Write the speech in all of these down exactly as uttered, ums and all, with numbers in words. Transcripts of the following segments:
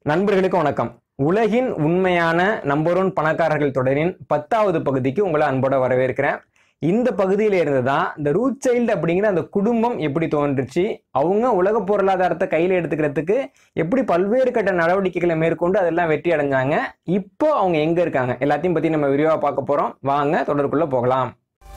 நண்பர்களுக்கு வணக்கம். உலகின் உண்மையான நம்பர் ஒன் பணக்காரர்கள் தொடரின் பத்தாவது பகுதிக்கு உங்களை அன்போட வரவேற்கிறேன். இந்த பகுதியில இருந்து தான் இந்த rothschild அப்படிங்கிற அந்த குடும்பம் எப்படி தோன்றுச்சு, அவங்க உலக பொருளாதாரத்தை கையில் எடுத்துக்கிறதுக்கு எப்படி பல்வேறு கட்ட நடவடிக்கைகளை மேற்கொண்டு அதெல்லாம் வெற்றி அடைஞ்சாங்க, இப்போ அவங்க எங்க இருக்காங்க எல்லாத்தையும் பத்தி நம்ம விரிவா பார்க்க போறோம். வாங்க தொடர்க்குள்ள போகலாம்.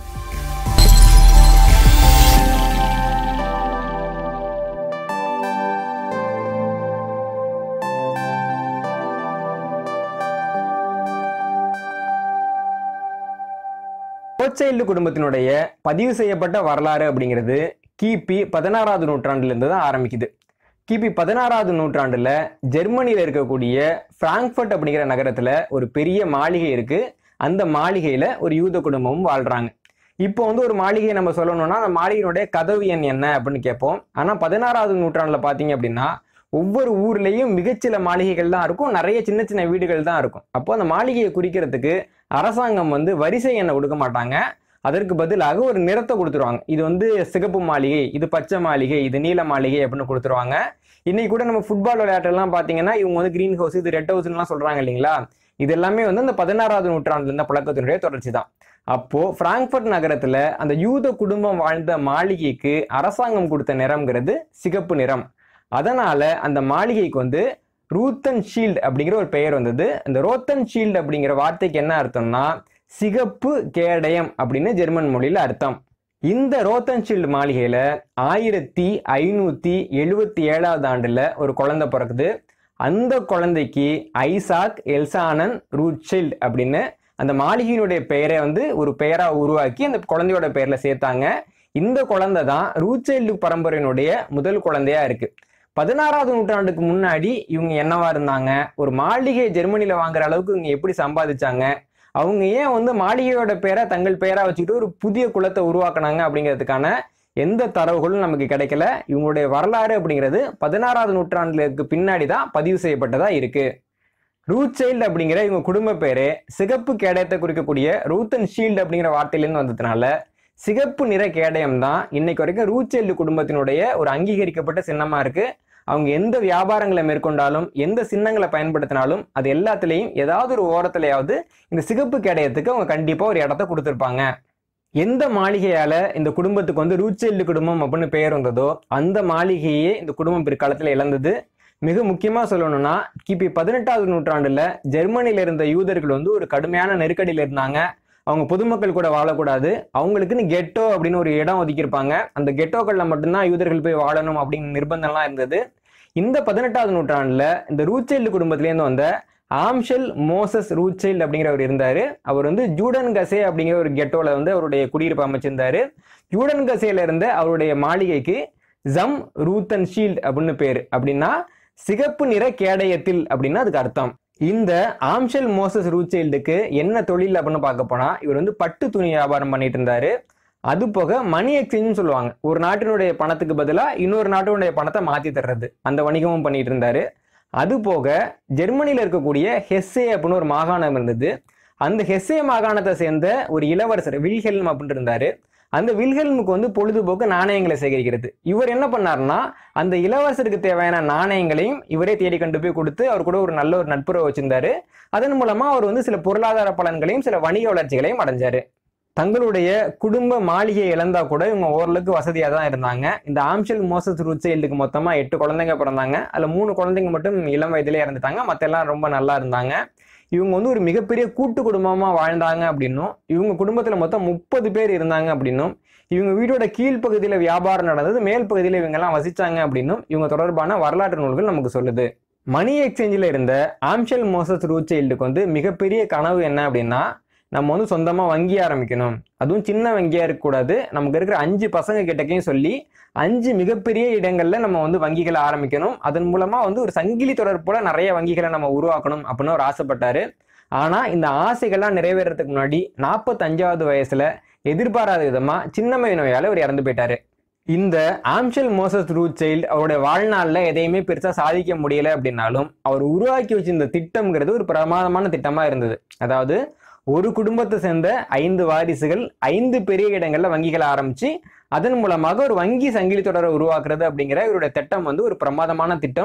rothschild குடும்பத்தினுடைய பதிவு செய்யப்பட்ட வரலாறு அப்படிங்கிறது கிபி பதினாறாவது நூற்றாண்டுல இருந்து தான் ஆரம்பிக்குது. கிபி பதினாறாவது நூற்றாண்டுல ஜெர்மனியில இருக்கக்கூடிய பிராங்க்ஃபர்ட் அப்படிங்கிற நகரத்துல ஒரு பெரிய மாளிகை இருக்கு. அந்த மாளிகையில ஒரு யூத குடும்பமும் வாழ்றாங்க. இப்போ வந்து ஒரு மாளிகையை நம்ம சொல்லணும்னா அந்த மாளிகையினுடைய கதவு எண் என்ன அப்படின்னு கேட்போம். ஆனா பதினாறாவது நூற்றாண்டுல பாத்தீங்க அப்படின்னா ஒவ்வொரு ஊர்லயும் மிகச்சில மாளிகைகள் தான் இருக்கும், நிறைய சின்ன சின்ன வீடுகள் தான் இருக்கும். அப்போ அந்த மாளிகையை குறிக்கிறதுக்கு அரசாங்கம் வந்து வரிசை எண்ணை கொடுக்க மாட்டாங்க. அதற்கு பதிலாக ஒரு நிறத்தை கொடுத்துருவாங்க. இது வந்து சிகப்பு மாளிகை, இது பச்சை மாளிகை, இது நீல மாளிகை அப்படின்னு கொடுத்துருவாங்க. இன்னைக்கு கூட நம்ம ஃபுட்பால் விளையாட்டுலாம் பார்த்தீங்கன்னா இவங்க வந்து கிரீன் ஹவுஸ், இது ரெட் ஹவுஸ்லாம் சொல்றாங்க இல்லைங்களா. இது எல்லாமே வந்து அந்த பதினாறாவது நூற்றாண்டுல இருந்த பழக்கத்தினுடைய தொடர்ச்சி தான். அப்போ பிராங்க்ஃபர்ட் நகரத்துல அந்த யூத குடும்பம் வாழ்ந்த மாளிகைக்கு அரசாங்கம் கொடுத்த நிறம்ங்கிறது சிகப்பு நிறம். அதனால அந்த மாளிகைக்கு வந்து rothschild அப்படிங்கிற ஒரு பெயர் வந்தது. இந்த rothschild அப்படிங்கிற வார்த்தைக்கு என்ன அர்த்தம்னா சிகப்பு கேடயம் அப்படின்னு ஜெர்மன் மொழியில அர்த்தம். இந்த rothschild மாளிகையில ஆயிரத்தி ஐநூத்தி எழுபத்தி ஏழாவது ஆண்டுல ஒரு குழந்தை பிறக்குது. அந்த குழந்தைக்கு ஐசாக் எல்சானன் rothschild அப்படின்னு அந்த மாளிகையினுடைய பெயரை வந்து ஒரு பெயரா உருவாக்கி அந்த குழந்தையோட பெயர்ல சேர்த்தாங்க. இந்த குழந்தை தான் rothschild பரம்பரையினுடைய முதல் குழந்தையா இருக்கு. பதினாறாவது நூற்றாண்டுக்கு முன்னாடி இவங்க என்னவா இருந்தாங்க, ஒரு மாளிகை ஜெர்மனியில வாங்குற அளவுக்கு இவங்க எப்படி சம்பாதிச்சாங்க, அவங்க ஏன் வந்து மாளிகையோட பேரை தங்கள் பெயரா வச்சுக்கிட்டு ஒரு புதிய குலத்தை உருவாக்குனாங்க அப்படிங்கிறதுக்கான எந்த தரவுகளும் நமக்கு கிடைக்கல. இவங்களுடைய வரலாறு அப்படிங்கிறது பதினாறாவது நூற்றாண்டுக்கு பின்னாடி தான் பதிவு செய்யப்பட்டதா இருக்கு. rothschild அப்படிங்கிற இவங்க குடும்ப பேரு சிகப்பு கேடயத்தை குறிக்கக்கூடிய rothschild அப்படிங்கிற வார்த்தையிலிருந்து வந்ததுனால சிகப்பு நிற கேடயம் தான் இன்னைக்கு வரைக்கும் rothschild குடும்பத்தினுடைய ஒரு அங்கீகரிக்கப்பட்ட சின்னமா இருக்கு. அவங்க எந்த வியாபாரங்களை மேற்கொண்டாலும் எந்த சின்னங்களை பயன்படுத்தினாலும் அது எல்லாத்துலேயும் ஏதாவது ஒரு ஓரத்துலையாவது இந்த சிகப்பு கேடயத்துக்கு அவங்க கண்டிப்பா ஒரு இடத்த கொடுத்துருப்பாங்க. எந்த மாளிகையால இந்த குடும்பத்துக்கு வந்து rothschild குடும்பம் அப்படின்னு பெயர் வந்ததோ அந்த மாளிகையே இந்த குடும்பம் பிற்காலத்துல இழந்தது. மிக முக்கியமா சொல்லணும்னா கிபி பதினெட்டாவது நூற்றாண்டுல ஜெர்மனியில இருந்த யூதர்கள் வந்து ஒரு கடுமையான நெருக்கடியில இருந்தாங்க. அவங்க பொதுமக்கள் கூட வாழக்கூடாது, அவங்களுக்குன்னு கெட்டோ அப்படின்னு ஒரு இடம் ஒதுக்கியிருப்பாங்க. அந்த கெட்டோக்கள்ல மட்டும்தான் யூதர்கள் போய் வாழணும் அப்படின்னு நிர்பந்தம்லாம் இருந்தது. இந்த பதினெட்டாவது நூற்றாண்டுல இந்த rothschild குடும்பத்திலேருந்து வந்த ஆம்ஷெல் மோசஸ் rothschild அப்படிங்கிறவர் இருந்தாரு. அவர் வந்து ஜூடன்கசே அப்படிங்கிற ஒரு கெட்டோல வந்து அவருடைய குடியிருப்பு அமைச்சிருந்தாரு. ஜூடன்கசேல இருந்த அவருடைய மாளிகைக்கு ஜம் rothschild அப்படின்னு பேரு. அப்படின்னா சிகப்பு நிற கேடயத்தில் அப்படின்னு அதுக்கு அர்த்தம். இந்த ஆம்ஷெல் மோசஸ் rothschildக்கு என்ன தொழில் அப்படின்னு பார்க்க போனா இவர் வந்து பட்டு துணி வியாபாரம் பண்ணிட்டு இருந்தாரு. அது போக மணி எக்ஸ்சேஞ்சுன்னு சொல்லுவாங்க, ஒரு நாட்டினுடைய பணத்துக்கு பதிலாக இன்னொரு நாட்டினுடைய பணத்தை மாற்றி தர்றது, அந்த வணிகமும் பண்ணிட்டு இருந்தாரு. அது போக ஜெர்மனியில இருக்கக்கூடிய ஹெஸ்ஸே அப்படின்னு ஒரு மாகாணம் இருந்தது. அந்த ஹெஸ்ஸே மாகாணத்தை சேர்ந்த ஒரு இளவரசர் வில்ஹெல்ம் அப்படின்னு இருந்தாரு. அந்த வில்ஹெல்முக்கு வந்து பொழுதுபோக்கு நாணயங்களை சேகரிக்கிறது. இவர் என்ன பண்ணாருன்னா அந்த இளவரசருக்கு தேவையான நாணயங்களையும் இவரே தேடி கண்டு போய் கொடுத்து அவர் கூட ஒரு நல்ல ஒரு நட்புறவு வச்சிருந்தாரு. அதன் மூலமா அவர் வந்து சில பொருளாதார பலன்களையும் சில வணிக வளர்ச்சிகளையும் அடைஞ்சாரு. தங்களுடைய குடும்ப மாளிகையை இழந்தா கூட இவங்க ஓரளவுக்கு வசதியா தான் இருந்தாங்க. இந்த ஆம்ஷெல் மோசஸ் rothschildக்கு மொத்தமா எட்டு குழந்தைங்க பிறந்தாங்க. அதுல மூணு குழந்தைங்க மட்டும் இளம் வயதிலே இறந்துட்டாங்க, மற்ற எல்லாம் ரொம்ப நல்லா இருந்தாங்க. இவங்க வந்து ஒரு மிகப்பெரிய கூட்டு குடும்பமா வாழ்ந்தாங்க அப்படின்னும், இவங்க குடும்பத்துல மொத்தம் முப்பது பேர் இருந்தாங்க அப்படின்னும், இவங்க வீட்டோட கீழ்ப்பகுதியில வியாபாரம் நடந்தது, மேல் பகுதியில இவங்க எல்லாம் வசிச்சாங்க அப்படின்னும் இவங்க தொடர்பான வரலாற்று நூல்கள் நமக்கு சொல்லுது. மணி எக்ஸ்சேஞ்சில் இருந்த ஆம்ஷெல் மோசஸ் rothschildக்கு வந்து மிகப்பெரிய கனவு என்ன அப்படின்னா நம்ம வந்து சொந்தமா வங்கி ஆரம்பிக்கணும், அதுவும் சின்ன வங்கியா இருக்கக்கூடாது. நமக்கு இருக்கிற அஞ்சு பசங்க கிட்டக்கையும் சொல்லி அஞ்சு மிகப்பெரிய இடங்கள்ல நம்ம வந்து வங்கிகளை ஆரம்பிக்கணும், அதன் மூலமா வந்து ஒரு சங்கிலி தொடர் போல நிறைய வங்கிகளை நம்ம உருவாக்கணும் அப்படின்னு ஒரு ஆசைப்பட்டாரு. ஆனா இந்த ஆசைகள்லாம் நிறைவேறதுக்கு முன்னாடி நாற்பத்தி அஞ்சாவது வயசுல எதிர்பாராத விதமா சின்னம்மை நோயால அவர் இறந்து போயிட்டாரு. இந்த ஆம்ஷெல் மோசஸ் rothschild அவருடைய வாழ்நாள்ல எதையுமே பெருசா சாதிக்க முடியல அப்படின்னாலும் அவர் உருவாக்கி வச்சிருந்த திட்டம்ங்கிறது ஒரு பிரமாதமான திட்டமா இருந்தது. அதாவது ஒரு குடும்பத்தை சேர்ந்த ஐந்து வாரிசுகள் ஐந்து பெரிய இடங்கள்ல வங்கிகளை ஆரம்பிச்சு அதன் மூலமாக ஒரு வங்கி சங்கிலி தொடரை உருவாக்குறது அப்படிங்கிற இவருடைய திட்டம் வந்து ஒரு பிரமாதமான திட்டம்.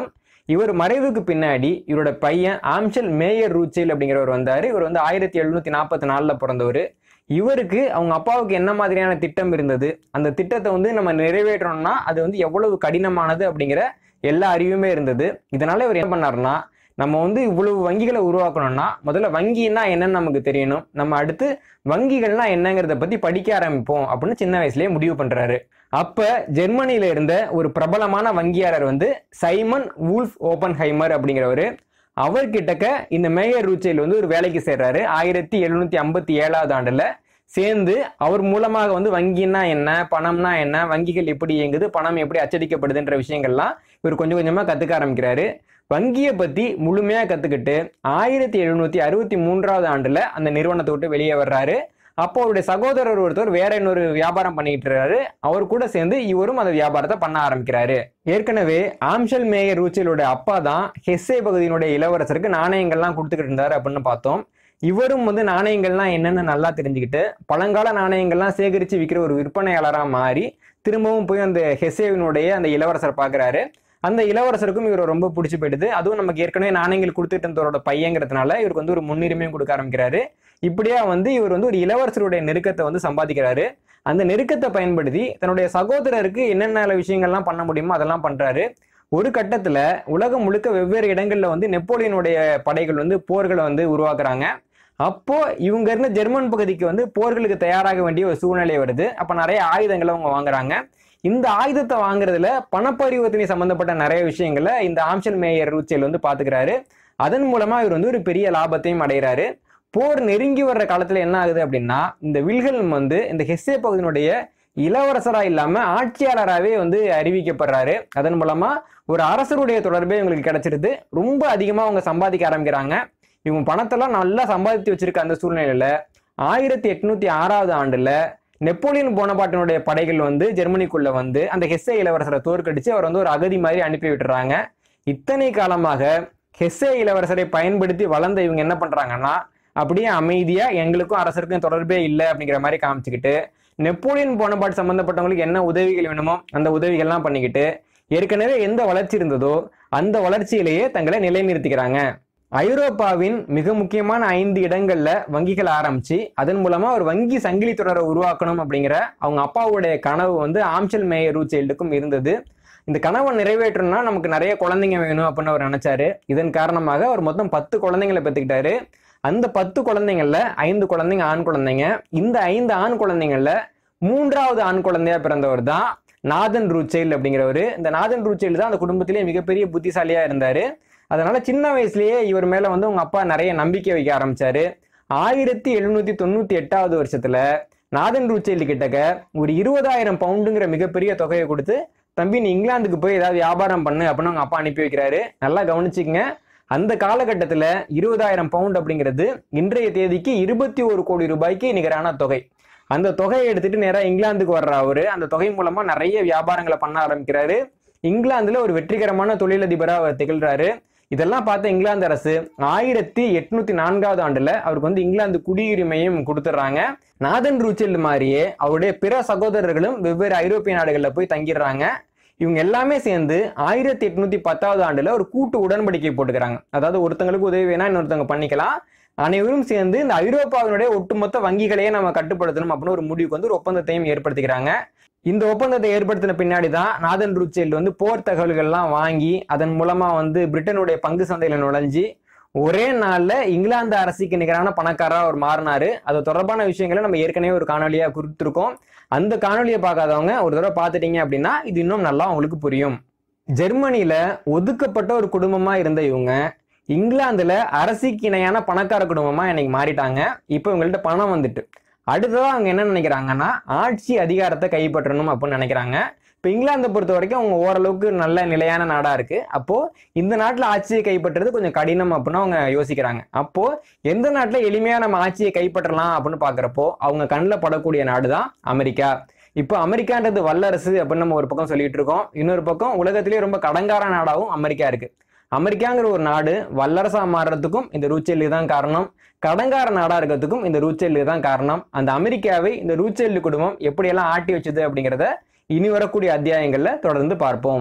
இவர் மறைவுக்கு பின்னாடி இவரோட பையன் ஆம்ஷல் மேயர் ரூச்சைல் அப்படிங்கிறவர் வந்தார். இவர் வந்து ஆயிரத்தி எழுநூத்தி நாற்பத்தி நாலுல பிறந்தவர். இவருக்கு அவங்க அப்பாவுக்கு என்ன மாதிரியான திட்டம் இருந்தது, அந்த திட்டத்தை வந்து நம்ம நிறைவேற்றணும்னா அது வந்து எவ்வளவு கடினமானது அப்படிங்கிற எல்லா அறிவுமே இருந்தது. இதனால இவர் என்ன பண்ணாருன்னா, நம்ம வந்து இவ்வளவு வங்கிகளை உருவாக்கணும்னா முதல்ல வங்கின்னா என்னன்னு நமக்கு தெரியணும், நம்ம அடுத்து வங்கிகள்னா என்னங்கிறத பத்தி படிக்க ஆரம்பிப்போம் அப்படின்னு சின்ன வயசுலயே முடிவு பண்றாரு. அப்ப ஜெர்மனியில இருந்த ஒரு பிரபலமான வங்கியாளர் வந்து சைமன் வூல்ஃப் ஓப்பன்ஹைமர் அப்படிங்கிறவரு. அவர்கிட்டக்க இந்த மேயர் ரூச்சைல் வந்து ஒரு வேலைக்கு சேர்றாரு. ஆயிரத்தி எழுநூத்தி ஐம்பத்தி ஏழாவது ஆண்டுல சேர்ந்து அவர் மூலமாக வந்து வங்கின்னா என்ன, பணம்னா என்ன, வங்கிகள் எப்படி இயங்குது, பணம் எப்படி அச்சடிக்கப்படுதுன்ற விஷயங்கள்லாம் இவர் கொஞ்சம் கொஞ்சமா கத்துக்க ஆரம்பிக்கிறாரு. வங்கியை பத்தி முழுமையா கத்துக்கிட்டு ஆயிரத்தி எழுநூத்தி அறுபத்தி மூன்றாவது ஆண்டுல அந்த நிறுவனத்தை விட்டு வெளியே வர்றாரு. அப்போ அவருடைய சகோதரர் ஒருத்தர் வேற இன்னொரு வியாபாரம் பண்ணிட்டு இருக்காரு. அவர் கூட சேர்ந்து இவரும் அந்த வியாபாரத்தை பண்ண ஆரம்பிக்கிறாரு. ஏற்கனவே ஆம்ஷல் மேயர் ரூச்சைலோட அப்பா தான் ஹெஸ்ஸே பகுதியினுடைய இளவரசருக்கு நாணயங்கள்லாம் கொடுத்துக்கிட்டு இருந்தாரு அப்படின்னு பார்த்தோம். இவரும் வந்து நாணயங்கள்லாம் என்னன்னு நல்லா தெரிஞ்சுக்கிட்டு பழங்கால நாணயங்கள்லாம் சேகரித்து விற்கிற ஒரு விற்பனையாளராக மாறி திரும்பவும் போய் அந்த ஹெஸ்ஸேவினுடைய அந்த இளவரசரை பார்க்குறாரு. அந்த இளவரசருக்கும் இவர் ரொம்ப பிடிச்சி போயிடுது. அதுவும் நமக்கு ஏற்கனவே நாணயங்கள் கொடுத்துட்டு இருந்தவரோட பையங்கிறதுனால இவருக்கு வந்து ஒரு முன்னுரிமையும் கொடுக்க ஆரம்பிக்கிறாரு. இப்படியா வந்து இவர் வந்து ஒரு இளவரசருடைய நெருக்கத்தை வந்து சம்பாதிக்கிறாரு. அந்த நெருக்கத்தை பயன்படுத்தி தன்னுடைய சகோதரருக்கு என்னென்ன விஷயங்கள்லாம் பண்ண முடியுமோ அதெல்லாம் பண்றாரு. ஒரு கட்டத்துல உலகம் முழுக்க வெவ்வேறு இடங்கள்ல வந்து நெப்போலியனுடைய படைகள் வந்து போர்களை வந்து உருவாக்குறாங்க. அப்போ இவங்க இருந்த ஜெர்மன் பகுதிக்கு வந்து போர்களுக்கு தயாராக வேண்டிய ஒரு சூழ்நிலை வருது. அப்ப நிறைய ஆயுதங்களை அவங்க வாங்குறாங்க. இந்த ஆயுதத்தை வாங்குறதுல பணப்பரிவர்த்தனை சம்பந்தப்பட்ட நிறைய விஷயங்களை இந்த ஆம்ஷல் மேயர் ரூச்சைல் வந்து பாத்துக்கிறாரு. அதன் மூலமா இவர் வந்து ஒரு பெரிய லாபத்தையும் அடைகிறாரு. போர் நெருங்கி வர்ற காலத்துல என்ன ஆகுது அப்படின்னா, இந்த வில்ஹெல்ம் வந்து இந்த ஹெஸ்ஸே பகுதியினுடைய இளவரசரா இல்லாம ஆட்சியாளராகவே வந்து அறிவிக்கப்படுறாரு. அதன் மூலமா ஒரு அரசருடைய தொடர்பே இவங்களுக்கு கிடைச்சிருது. ரொம்ப அதிகமா அவங்க சம்பாதிக்க ஆரம்பிக்கிறாங்க. இவங்க பணத்தெல்லாம் நல்லா சம்பாதித்து வச்சிருக்க அந்த சூழ்நிலையில ஆயிரத்தி எட்நூத்தி ஆறாவது ஆண்டுல நெப்போலியன் போனபார்ட்டினுடைய படைகள் வந்து ஜெர்மனிக்குள்ள வந்து அந்த ஹெஸ்ஸே இளவரசரை தோற்கடிச்சு அவர் வந்து ஒரு அகதி மாதிரி அனுப்பி விட்டுறாங்க. இத்தனை காலமாக ஹெஸ்ஸே இளவரசரை பயன்படுத்தி வளர்ந்த இவங்க என்ன பண்றாங்கன்னா, அப்படியே அமைதியா எங்களுக்கும் அரசருக்கும் தொடர்பே இல்லை அப்படிங்கிற மாதிரி காமிச்சுக்கிட்டு நெப்போலியன் போனபார்ட் சம்பந்தப்பட்டவங்களுக்கு என்ன உதவிகள் வேணுமோ அந்த உதவிகள்லாம் பண்ணிக்கிட்டு ஏற்கனவே எந்த வளர்ச்சி இருந்ததோ அந்த வளர்ச்சியிலேயே தங்களை நிலைநிறுத்திக்கிறாங்க. ஐரோப்பாவின் மிக முக்கியமான ஐந்து இடங்கள்ல வங்கிகள் ஆரம்பிச்சு அதன் மூலமா ஒரு வங்கி சங்கிலி தொடரை உருவாக்கணும் அப்படிங்கிற அவங்க அப்பாவுடைய கனவு வந்து ஆம்ஷல் மேயர் ரூச்சைல்டுக்கும் இருந்தது. இந்த கனவை நிறைவேற்றணும்னா நமக்கு நிறைய குழந்தைங்க வேணும் அப்படின்னு அவர் நினைச்சாரு. இதன் காரணமாக அவர் மொத்தம் பத்து குழந்தைங்களை பெற்றுக்கிட்டாரு. அந்த பத்து குழந்தைங்கள்ல ஐந்து குழந்தைங்க ஆண் குழந்தைங்க. இந்த ஐந்து ஆண் குழந்தைங்கள்ல மூன்றாவது ஆண் குழந்தையா பிறந்தவர் தான் நாதன் ரூச்சைல் அப்படிங்கிறவரு. இந்த நாதன் ரூச்சைல் தான் அந்த குடும்பத்திலேயே மிகப்பெரிய புத்திசாலியா இருந்தாரு. அதனால சின்ன வயசுலயே இவர் மேல வந்து உங்க அப்பா நிறைய நம்பிக்கை வைக்க ஆரம்பிச்சாரு. ஆயிரத்தி எழுநூத்தி தொண்ணூத்தி எட்டாவது வருஷத்துல நாதன் ரூச்சைல் கிட்டக்க ஒரு இருபதாயிரம் பவுண்டுங்கிற மிகப்பெரிய தொகையை கொடுத்து, தம்பி நீ இங்கிலாந்துக்கு போய் ஏதாவது வியாபாரம் பண்ணு அப்படின்னு அவங்க அப்பா அனுப்பி வைக்கிறாரு. நல்லா கவனிச்சுக்கங்க, அந்த காலகட்டத்துல இருபதாயிரம் பவுண்ட் அப்படிங்கிறது இன்றைய தேதிக்கு இருபத்தி ஒரு கோடி ரூபாய்க்கு நிகரான தொகை. அந்த தொகையை எடுத்துட்டு நேராக இங்கிலாந்துக்கு வர்ற அவரு அந்த தொகை மூலமா நிறைய வியாபாரங்களை பண்ண ஆரம்பிக்கிறாரு. இங்கிலாந்துல ஒரு வெற்றிகரமான தொழிலதிபராக அவர் திகழ்றாரு. இதெல்லாம் பார்த்த இங்கிலாந்து அரசு ஆயிரத்தி எட்நூத்தி நான்காவது ஆண்டுல அவருக்கு வந்து இங்கிலாந்து குடியுரிமையும் கொடுத்துட்றாங்க. நாதன் ரூச்சைல் மாதிரியே அவருடைய பிற சகோதரர்களும் வெவ்வேறு ஐரோப்பிய நாடுகள்ல போய் தங்கிடுறாங்க. இவங்க எல்லாமே சேர்ந்து ஆயிரத்தி எட்நூத்தி பத்தாவது ஆண்டுல ஒரு கூட்டு உடன்படிக்கை போட்டுக்கிறாங்க. அதாவது ஒருத்தங்களுக்கு உதவி வேணா இன்னொருத்தவங்க பண்ணிக்கலாம், அனைவரும் சேர்ந்து இந்த ஐரோப்பாவினுடைய ஒட்டுமொத்த வங்கிகளையே நம்ம கட்டுப்படுத்தணும் அப்படின்னு ஒரு முடிவுக்கு வந்து ஒரு ஒப்பந்தத்தையும் ஏற்படுத்திக்கிறாங்க. இந்த ஒப்பந்தத்தை ஏற்படுத்தின பின்னாடி தான் நாதன் ரூச்சைல் வந்து போர் தகவல்கள்லாம் வாங்கி அதன் மூலமா வந்து பிரிட்டனுடைய பங்கு சந்தையில நுழைஞ்சி ஒரே நாள்ல இங்கிலாந்து அரசுக்கு நிகரான பணக்காரா அவர் மாறினாரு. அது தொடர்பான விஷயங்களை நம்ம ஏற்கனவே ஒரு காணொலியா கொடுத்துருக்கோம். அந்த காணொலியை பார்க்காதவங்க ஒரு தடவை பார்த்துட்டீங்க அப்படின்னா இது இன்னும் நல்லா உங்களுக்கு புரியும். ஜெர்மனியில ஒதுக்கப்பட்ட ஒரு குடும்பமா இருந்த இவங்க இங்கிலாந்துல அரசுக்கு இணையான பணக்கார குடும்பமா இன்னைக்கு மாறிட்டாங்க. இப்போ இவங்கள்ட்ட பணம் வந்துட்டு அடுத்ததான் அவங்க என்ன நினைக்கிறாங்கன்னா, ஆட்சி அதிகாரத்தை கைப்பற்றணும் அப்படின்னு நினைக்கிறாங்க. இப்போ இங்கிலாந்தை பொறுத்த வரைக்கும் அவங்க ஓரளவுக்கு நல்ல நிலையான நாடா இருக்கு. அப்போ இந்த நாட்டில் ஆட்சியை கைப்பற்றுறது கொஞ்சம் கடினம் அப்படின்னு அவங்க யோசிக்கிறாங்க. அப்போ எந்த நாட்டில் எளிமையா நம்ம ஆட்சியை கைப்பற்றலாம் அப்படின்னு பாக்குறப்போ அவங்க கண்ணில் படக்கூடிய நாடு தான் அமெரிக்கா. இப்போ அமெரிக்கான்றது வல்லரசு அப்படின்னு நம்ம ஒரு பக்கம் சொல்லிட்டு இருக்கோம். இன்னொரு பக்கம் உலகத்திலேயே ரொம்ப கடங்கார நாடாகவும் அமெரிக்கா இருக்கு. அமெரிக்காங்கிற ஒரு நாடு வல்லரசா மாறுறதுக்கும் இந்த ரூச்சைல் தான் காரணம். கடங்கார நாடா இருக்கிறதுக்கும் இந்த ரூச்சைல் தான் காரணம். அந்த அமெரிக்காவை இந்த ரூச்சைல் குடும்பம் எப்படியெல்லாம் ஆட்டி வச்சது அப்படிங்கிறத இனி வரக்கூடிய அத்தியாயங்கள்ல தொடர்ந்து பார்ப்போம்.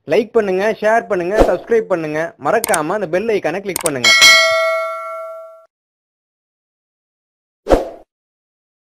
லைக் பண்ணுங்க, ஷேர் பண்ணுங்க, சப்ஸ்கிரைப் பண்ணுங்க, மறக்காம அந்த பெல் ஐகானை கிளிக் பண்ணுங்க.